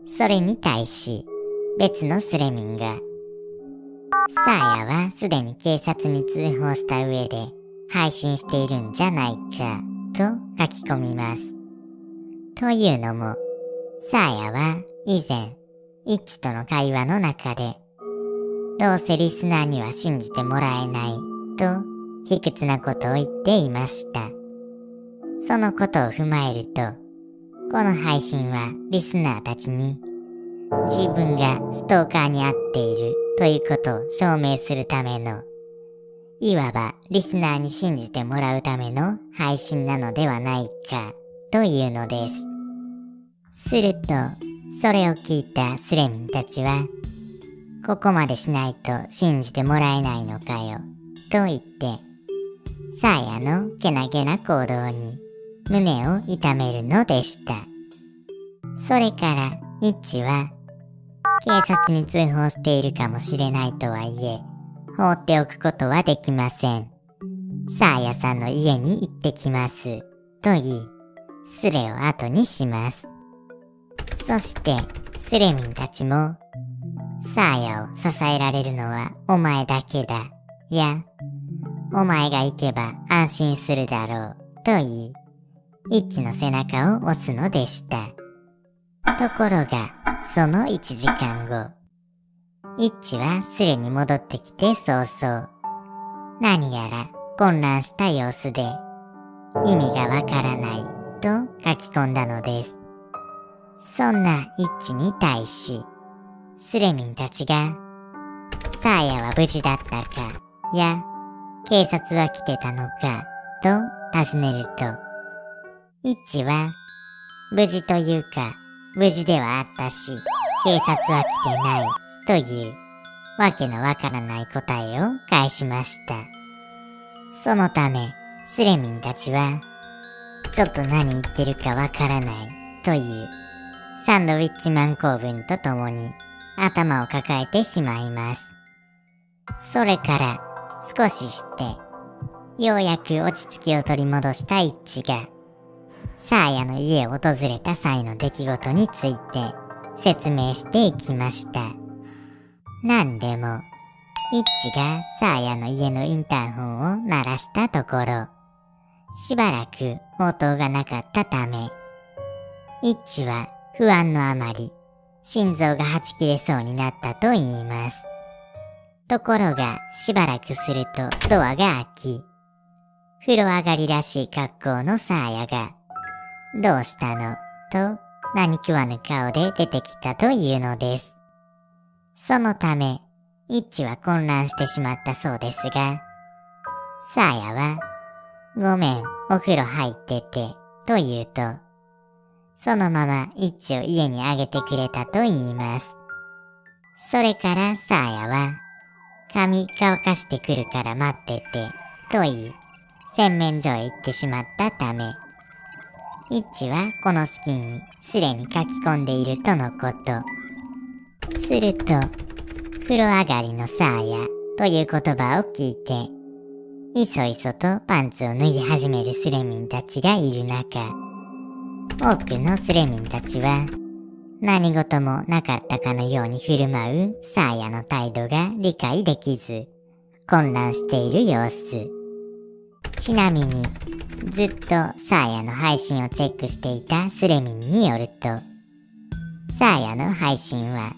それに対し、別のスレミンが、サーヤはすでに警察に通報した上で配信しているんじゃないか、と書き込みます。というのも、サーヤは以前、イッチとの会話の中で、どうせリスナーには信じてもらえない、と卑屈なことを言っていました。そのことを踏まえると、この配信はリスナーたちに、自分がストーカーに遭っているということを証明するための、いわばリスナーに信じてもらうための配信なのではないか、というのです。すると、それを聞いたスレミンたちは、ここまでしないと信じてもらえないのかよ、と言って、サーヤのけなげな行動に胸を痛めるのでした。それから、イッチは、警察に通報しているかもしれないとはいえ、放っておくことはできません。サーヤさんの家に行ってきます、と言い、スレを後にします。そして、スレミンたちも、サーヤを支えられるのはお前だけだ。いや、お前が行けば安心するだろう、と言い、イッチの背中を押すのでした。ところが、その1時間後、イッチはスレに戻ってきて早々、何やら混乱した様子で、意味がわからないと書き込んだのです。そんなイッチに対し、スレミンたちが、サーヤは無事だったか、や、警察は来てたのか、と尋ねると、イッチは、無事というか、無事ではあったし、警察は来てない、という、わけのわからない答えを返しました。そのため、スレミンたちは、ちょっと何言ってるかわからない、という、サンドウィッチマン公文とともに、頭を抱えてしまいます。それから、少しして、ようやく落ち着きを取り戻したイッチが、サーヤの家を訪れた際の出来事について説明していきました。なんでも、イッチがサーヤの家のインターホンを鳴らしたところ、しばらく応答がなかったため、イッチは不安のあまり、心臓がはち切れそうになったと言います。ところがしばらくするとドアが開き、風呂上がりらしい格好のサーヤが、どうしたのと何食わぬ顔で出てきたというのです。そのため、イッチは混乱してしまったそうですが、サーヤは、ごめん、お風呂入ってて、と言うと、そのままイッチを家にあげてくれたと言います。それからサーヤは、髪乾かしてくるから待ってて、と言い、洗面所へ行ってしまったため、イッチはこの隙にスレに書き込んでいるとのこと。すると、風呂上がりのサーヤという言葉を聞いて、いそいそとパンツを脱ぎ始めるスレミンたちがいる中、多くのスレミンたちは何事もなかったかのように振る舞うサーヤの態度が理解できず、混乱している様子。ちなみに、ずっとサーヤの配信をチェックしていたスレミンによると、サーヤの配信は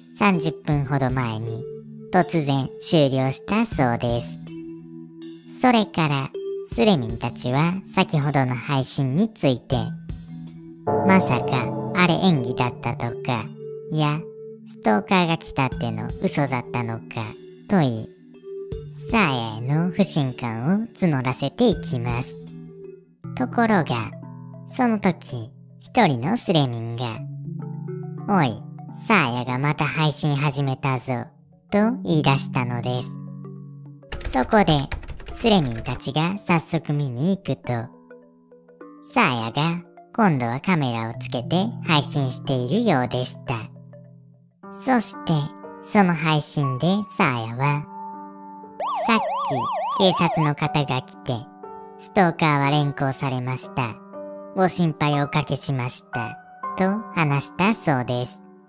30分ほど前に突然終了したそうです。それからスレミンたちは先ほどの配信について、まさかあれ演技だったとか、いやストーカーが来たっての嘘だったのかと言い、サーヤへの不信感を募らせていきます。ところが、その時一人のスレミンが、おい、サーヤがまた配信始めたぞ、と言い出したのです。そこで、スレミンたちが早速見に行くと、サーヤが今度はカメラをつけて配信しているようでした。そして、その配信でサーヤは、さっき警察の方が来て、ストーカーは連行されました。ご心配をおかけしました。と話したそうです。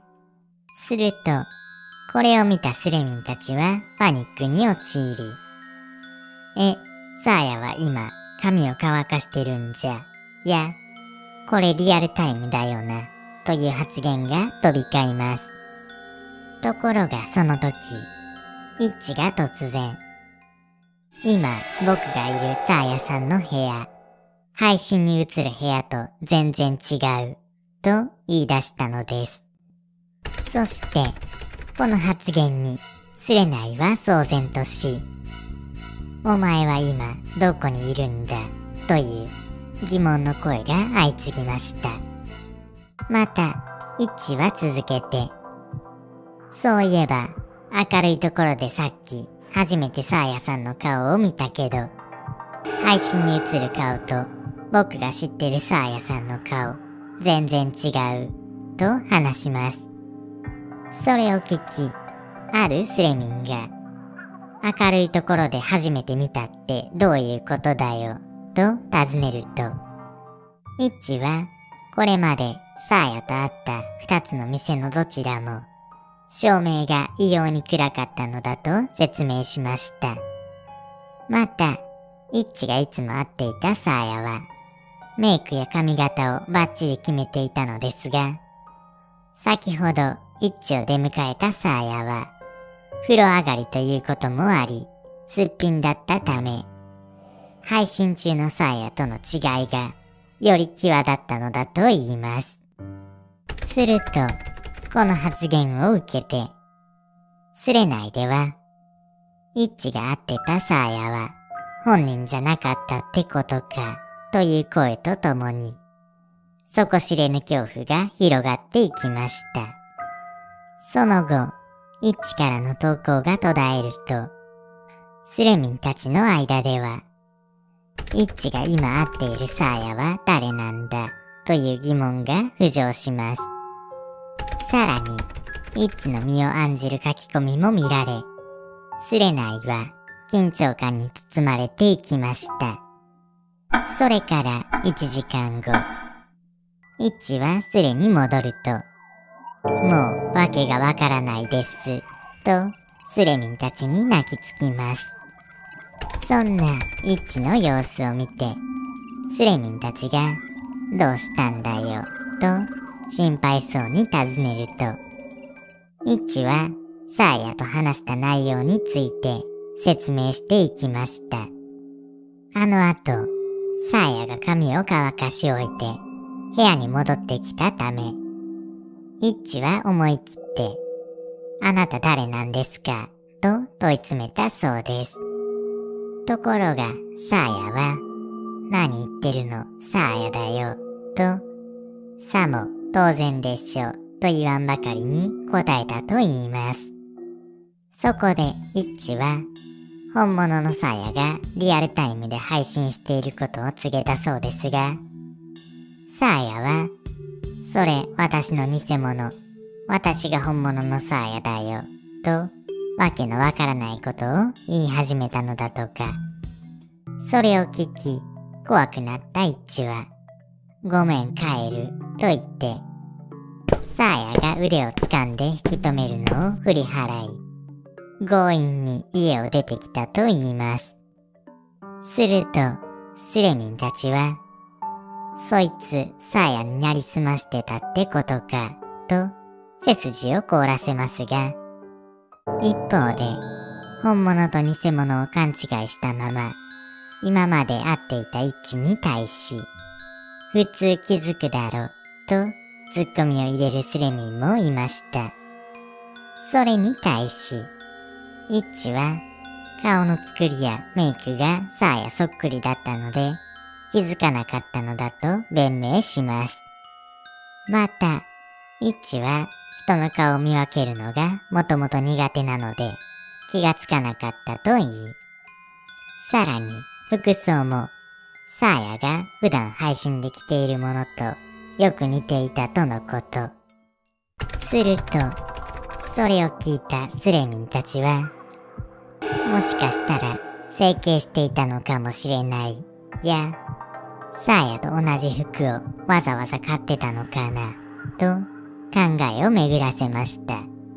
すると、これを見たスレミンたちはパニックに陥り、サーヤは今髪を乾かしてるんじゃ。いや、これリアルタイムだよな、という発言が飛び交います。ところがその時、イッチが突然、今僕がいるサーヤさんの部屋、配信に映る部屋と全然違う、と言い出したのです。そして、この発言にスレナイは騒然とし、お前は今どこにいるんだ、という疑問の声が相次ぎました。また、イッチは続けて、そういえば、明るいところでさっき初めてサーヤさんの顔を見たけど、配信に映る顔と僕が知ってるサーヤさんの顔、全然違う、と話します。それを聞き、あるスレミンが、明るいところで初めて見たってどういうことだよ、と尋ねると、イッチはこれまでサーヤと会った二つの店のどちらも、照明が異様に暗かったのだと説明しました。また、イッチがいつも会っていたサーヤは、メイクや髪型をバッチリ決めていたのですが、先ほどイッチを出迎えたサーヤは、風呂上がりということもあり、すっぴんだったため、配信中のサーヤとの違いが、より際立ったのだと言います。すると、この発言を受けて、スレナイでは、イッチが会ってたサーヤは、本人じゃなかったってことか、という声とともに、底知れぬ恐怖が広がっていきました。その後、イッチからの投稿が途絶えると、スレミンたちの間では、イッチが今会っているサーヤは誰なんだ、という疑問が浮上します。さらに、イッチの身を案じる書き込みも見られ、スレナイは緊張感に包まれていきました。それから1時間後、イッチはスレに戻ると、もう訳がわからないです、とスレミンたちに泣きつきます。そんなイッチの様子を見て、スレミンたちが、どうしたんだよ、と心配そうに尋ねると、イッチはサーヤと話した内容について説明していきました。あの後、サーヤが髪を乾かし終えて部屋に戻ってきたため、イッチは思い切って、あなた誰なんですかと問い詰めたそうです。ところがサーヤは、何言ってるの、サーヤだよ、と、さも当然でしょと言わんばかりに答えたと言います。そこでイッチは、本物のサーヤがリアルタイムで配信していることを告げたそうですが、サーヤは、それ私の偽物、私が本物のサーヤだよ、と、わけのわからないことを言い始めたのだとか。それを聞き、怖くなったイッチは、ごめん帰る、と言って、サーヤが腕を掴んで引き止めるのを振り払い、強引に家を出てきたと言います。すると、スレミンたちは、そいつサーヤになりすましてたってことか、と背筋を凍らせますが、一方で、本物と偽物を勘違いしたまま、今まで会っていたイッチに対し、普通気づくだろ、とツッコミを入れるスレミンもいました。それに対し、イッチは、顔の作りやメイクがサーヤそっくりだったので、気づかなかったのだと弁明します。また、イッチは人の顔を見分けるのがもともと苦手なので気がつかなかったと言い、さらに服装もサーヤが普段配信で着ているものとよく似ていたとのこと。すると、それを聞いたスレミンたちは、もしかしたら整形していたのかもしれない。や、サーヤと同じ服をわざわざ買ってたのかな、と考えを巡らせました。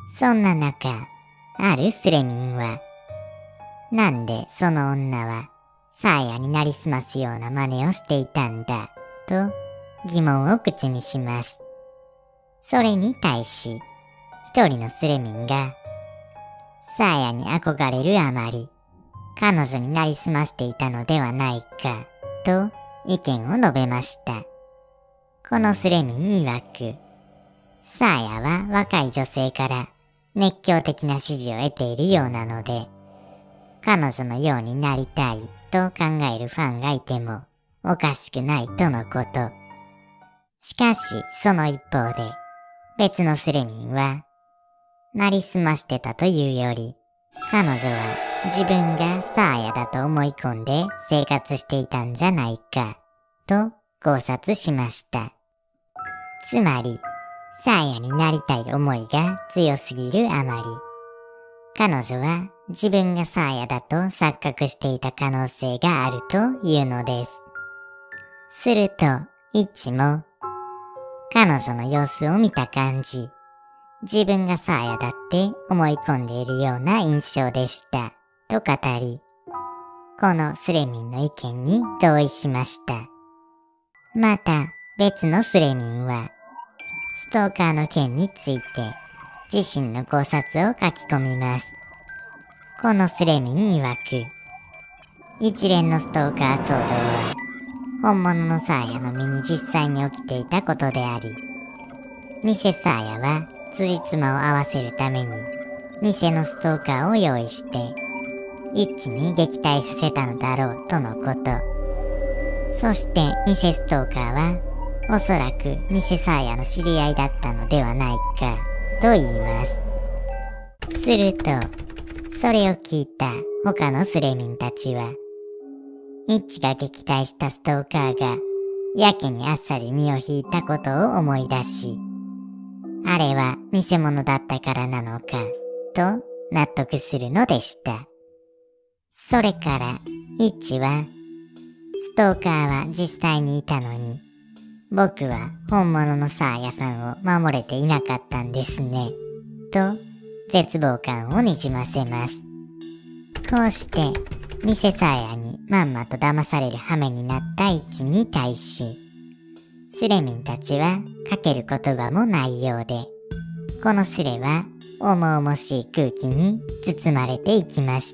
そんな中、あるスレミンは、なんでその女はサーヤになりすますような真似をしていたんだ、と疑問を口にします。それに対し、一人のスレミンが、サーヤに憧れるあまり、彼女になりすましていたのではないか、と意見を述べました。このスレミン曰く、サーヤは若い女性から熱狂的な支持を得ているようなので、彼女のようになりたいと考えるファンがいてもおかしくないとのこと。しかしその一方で別のスレミンは、なりすましてたというより、彼女は自分がサーヤだと思い込んで生活していたんじゃないか、と考察しました。つまり、サーヤになりたい思いが強すぎるあまり、彼女は自分がサーヤだと錯覚していた可能性があるというのです。すると、イッチも、彼女の様子を見た感じ、自分がサーヤだって思い込んでいるような印象でした、と語り、このスレミンの意見に同意しました。また別のスレミンは、ストーカーの件について自身の考察を書き込みます。このスレミン曰く、一連のストーカー騒動は本物のサーヤの身に実際に起きていたことであり、偽サーヤは辻褄を合わせるために偽のストーカーを用意して一致に撃退させたのだろうとのこと。そして偽ストーカーはおそらく偽サーヤの知り合いだったのではないかと言います。すると、それを聞いた他のスレミンたちは、イッチが撃退したストーカーがやけにあっさり身を引いたことを思い出し、あれは偽物だったからなのかと納得するのでした。それからイッチは、ストーカーは実際にいたのに、僕は本物のサーヤさんを守れていなかったんですね、と絶望感をにじませます。こうして偽サーヤにまんまと騙される羽目になったイッチに対し、スレミンたちはかける言葉もないようで、このスレは重々しい空気に包まれていきました。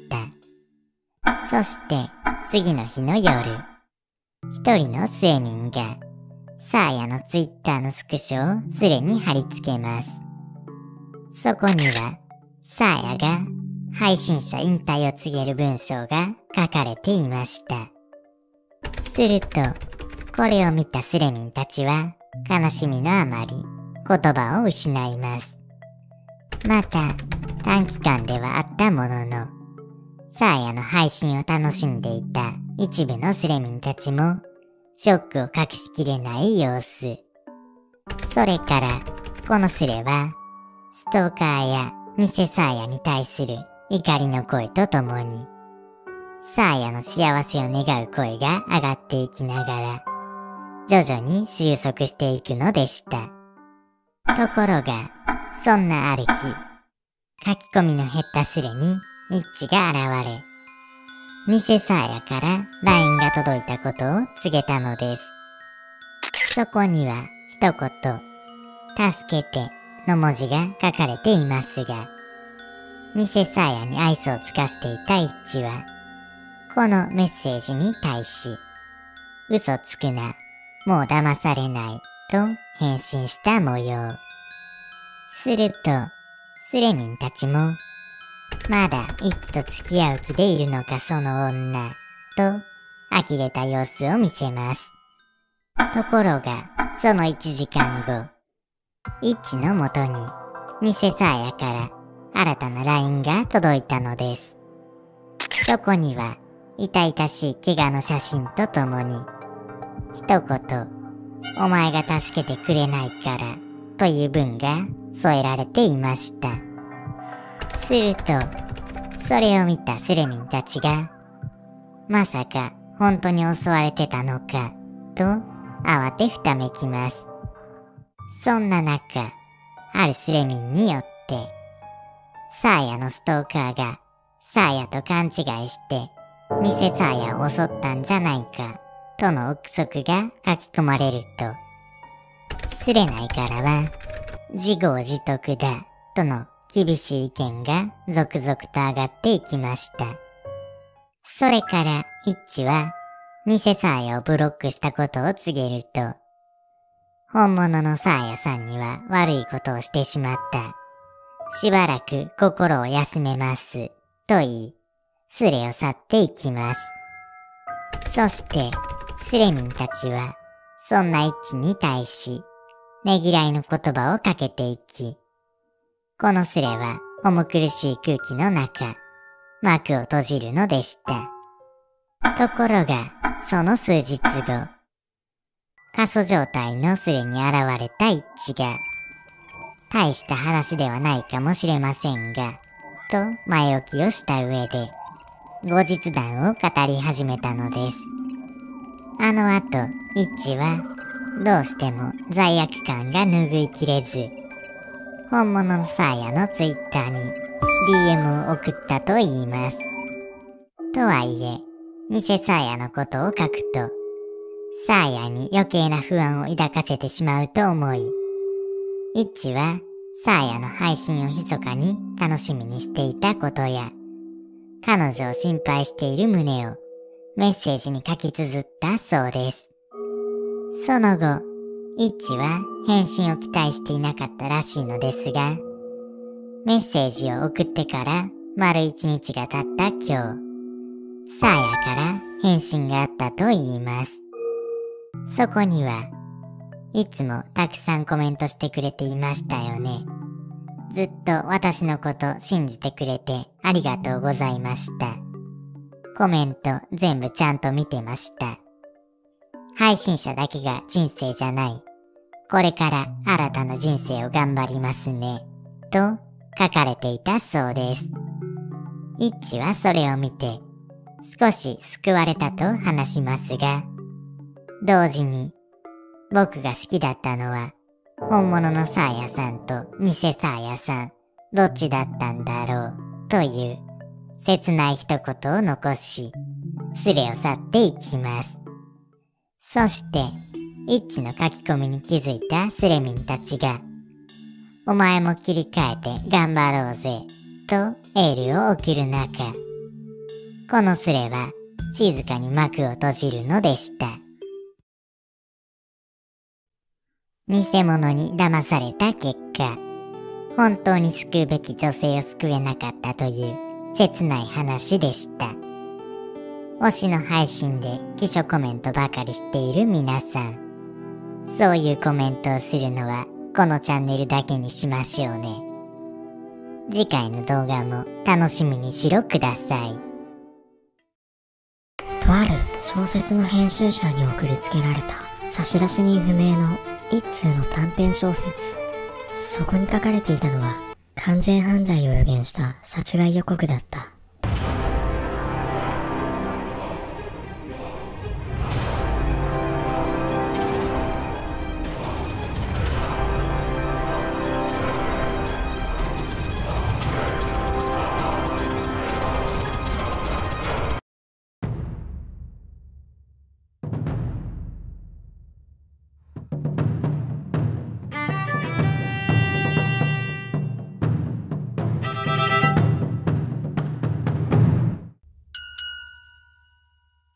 そして次の日の夜、一人のスレミンがサーヤのツイッターのスクショをスレに貼り付けます。そこにはサーヤが配信者引退を告げる文章が書かれていました。すると、これを見たスレミンたちは悲しみのあまり言葉を失います。また短期間ではあったものの、サーヤの配信を楽しんでいた一部のスレミンたちもショックを隠しきれない様子。それからこのスレはストーカーや偽サーヤに対する怒りの声とともに、サーヤの幸せを願う声が上がっていきながら、徐々に収束していくのでした。ところが、そんなある日、書き込みの減ったスレにイッチが現れ、偽サーヤから LINE が届いたことを告げたのです。そこには一言、助けての文字が書かれていますが、偽サーヤに愛想を尽かしていたイッチは、このメッセージに対し、嘘つくな、もう騙されないと返信した模様。すると、スレミンたちも、まだイッチと付き合う気でいるのかその女、と呆れた様子を見せます。ところが、その1時間後、イッチのもとに偽サーヤから新たな LINE が届いたのです。そこには痛々しい怪我の写真とともに、一言、お前が助けてくれないからという文が添えられていました。すると、それを見たスレミンたちが、まさか本当に襲われてたのかと慌てふためきます。そんな中、あるスレミンによってサーヤのストーカーがサーヤと勘違いして偽サーヤを襲ったんじゃないかとの憶測が書き込まれると、スレナイからは自業自得だとの厳しい意見が続々と上がっていきました。それからイッチは偽サーヤをブロックしたことを告げると、本物のサーヤさんには悪いことをしてしまった。しばらく心を休めます。と言い、スレを去っていきます。そして、スレミンたちは、そんなイッチに対し、ねぎらいの言葉をかけていき、このスレは重苦しい空気の中、幕を閉じるのでした。ところが、その数日後、過疎状態のスレに現れたイッチが、大した話ではないかもしれませんが、と前置きをした上で、後日談を語り始めたのです。あの後、イッチは、どうしても罪悪感が拭いきれず、本物のサーヤのツイッターに DM を送ったと言います。とはいえ、偽サーヤのことを書くと、サーヤに余計な不安を抱かせてしまうと思い、イッチはサーヤの配信を密かに楽しみにしていたことや、彼女を心配している旨をメッセージに書き綴ったそうです。その後、イッチは返信を期待していなかったらしいのですが、メッセージを送ってから丸1日が経った今日、サーヤから返信があったと言います。そこには、いつもたくさんコメントしてくれていましたよね。ずっと私のこと信じてくれてありがとうございました。コメント全部ちゃんと見てました。配信者だけが人生じゃない。これから新たな人生を頑張りますね。と書かれていたそうです。イッチはそれを見て少し救われたと話しますが、同時に僕が好きだったのは本物のサーヤさんと偽サーヤさんどっちだったんだろうという切ない一言を残し、スレを去っていきます。そして、イッチの書き込みに気づいたスレミンたちが、お前も切り替えて頑張ろうぜ、とエールを送る中、このスレは静かに幕を閉じるのでした。偽物に騙された結果、本当に救うべき女性を救えなかったという切ない話でした。推しの配信で記書コメントばかりしている皆さん、そういうコメントをするのはこのチャンネルだけにしましょうね。次回の動画も楽しみにしろください。 とある小説の編集者に送りつけられた差出人不明の一通の短編小説。そこに書かれていたのは完全犯罪を予言した殺害予告だった。